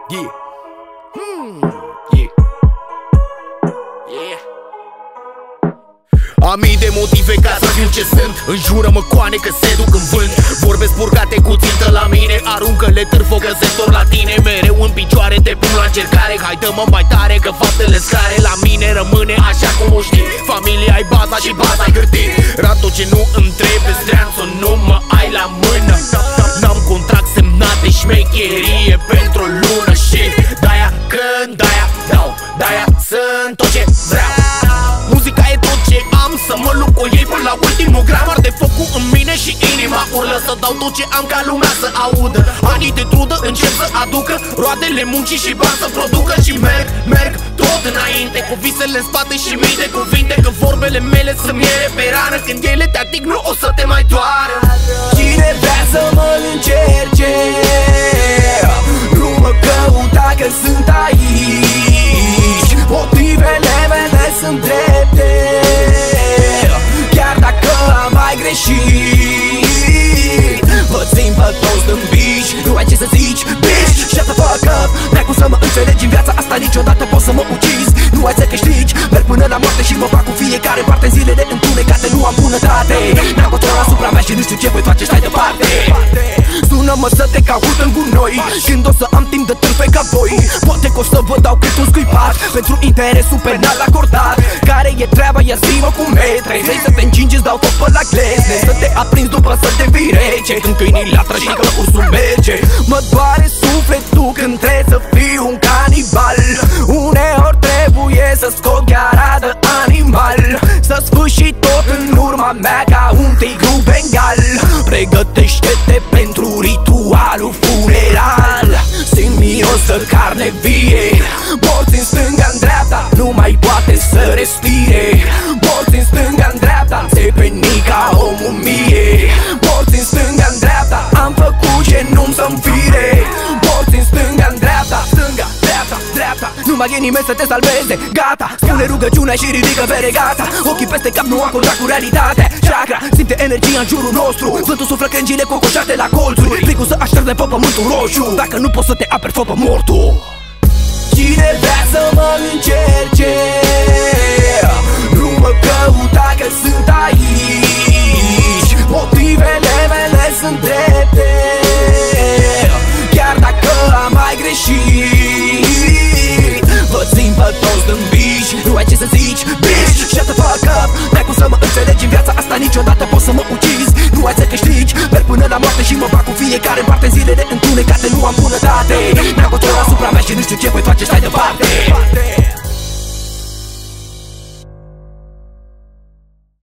Yeah. Am mii de motive ca să fiu ce sunt. Înjură-mă coane că se duc în vânt. Vorbe spurcate cu țintă la mine. Aruncă-le târfă că se întorc la tine. Mereu în picioare te pun la încercare. Hai dă-mă mai tare că faptele scare. La mine rămâne așa cum o știi. Familia-i baza și baza-i hârtii. Rat tot ce nu îmi trebuie streanță, nu mă ai la mână. N-am contract semnat de șmecherie pentru o lună. Și de-aia când, de-aia dau, de-aia sunt tot ce vreau. Muzica e tot ce am, să mă lupt cu ei până la ultimul gram. Arde focul în mine și inima urlă să dau tot ce am ca lumea să audă. Anii de trudă încep să aducă roadele muncii și bani să producă. Și merg tot înainte, cu visele în spate și mii de cuvinte. Că vorbele mele sunt miere pe rană, când ele te ating nu o să te mai doară. Cine vrea să mă încerce, nu mă căuta că sunt aici. Motivele mele sunt drepte, chiar dacă am mai greșit. Vă țin pe toți din bici, nu ai ce să zici, bitch. Shut the fuck up, n-ai cum să mă înțelegi în viața asta, niciodată poți să mă ucizi. Nu ai să câștigi, merg până la moarte și mă fac cu fiecare parte. În zilele întunecate nu am bunătate, n-am control asupra mea și nu știu ce voi face, stai departe. Sună-mă să te caut în gunoi, când o să am timp de târfe ca voi. Poate că o să vă dau cât un scuipat pentru interesul penal acordat. Care e treaba, ia zi-mă cum metre. Vrei să te încingi, îți dau tot pe la glezne. Să te aprinzi după să te vii rece, când câinii latră și că ursul merge. Mă doare sufletul când trebuie să fiu un canibal. Uneori trebuie să scot gara de animal, să sfârși tot în urma mea ca un tigru bengal. Pregătește-te pentru ritualul funeral. Simt miros de carne vie, morți în stânga-n dreapta, nu mai poate să respire. Morți în stânga-n dreapta, țepeni ca o mumie. Morți în stânga-n dreapta, am făcut ce nu-mi să-mi fire. Morți în stânga-n dreapta, stânga, dreapta, dreapta, nu mai e nimeni să te salveze, gata. Spune rugăciunea și ridică veregata. Ochii peste cap, nu am contract cu realitatea. Chakra, simte energia în jurul nostru. Vântul suflă crengile cocoșate la colțuri. Frigul să așterne pe pământul roșu. Dacă nu poți să te aperi, fă pe mortul. Cine vrea să mă încerce, nu mă căuta că sunt aici. Motivele mele sunt drepte, chiar dacă am mai greșit. Vă țin pe toți din bici, nu ai ce să zici, bitch. Shut the fuck up, n-ai cum să mă înțelegi în viața asta, niciodată poți să mă ucizi. Nu ai să câștigi, merg până la moarte și mă fac cu fiecare parte. În zilele întunecate nu am bunătate, n-am control asupra mea și nu știu ce voi face, stai departe.